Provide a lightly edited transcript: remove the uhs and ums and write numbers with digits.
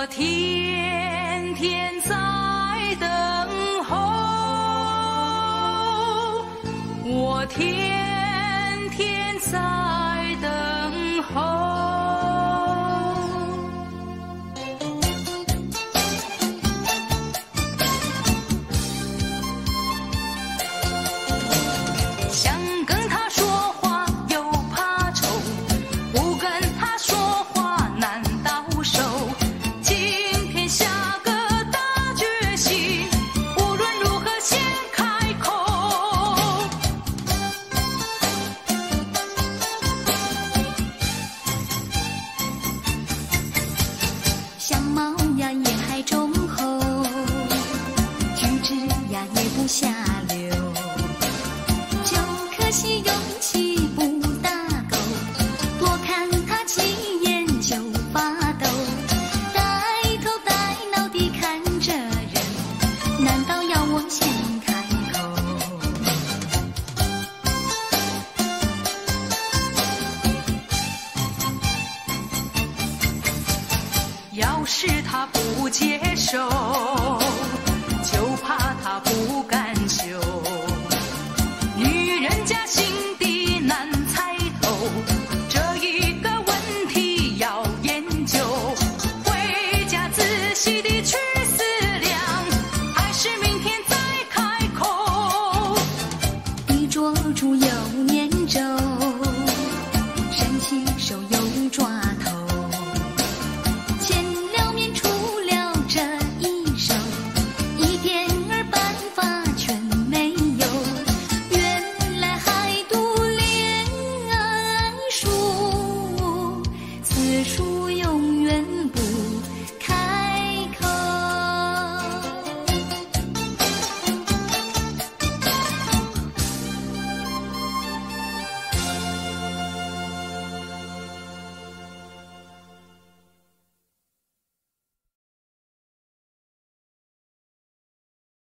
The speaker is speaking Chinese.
我天天在等候，我天天在等候。想跟他说话又怕丑，不跟他说话难到手。今天下个大决心，无论如何先开口。 相貌呀也还忠厚，举止呀也不下流，就可惜勇气不大够，多看他几眼就发抖，呆头呆脑地看着人，难道要我先开口？ 要是他不接受，就怕他不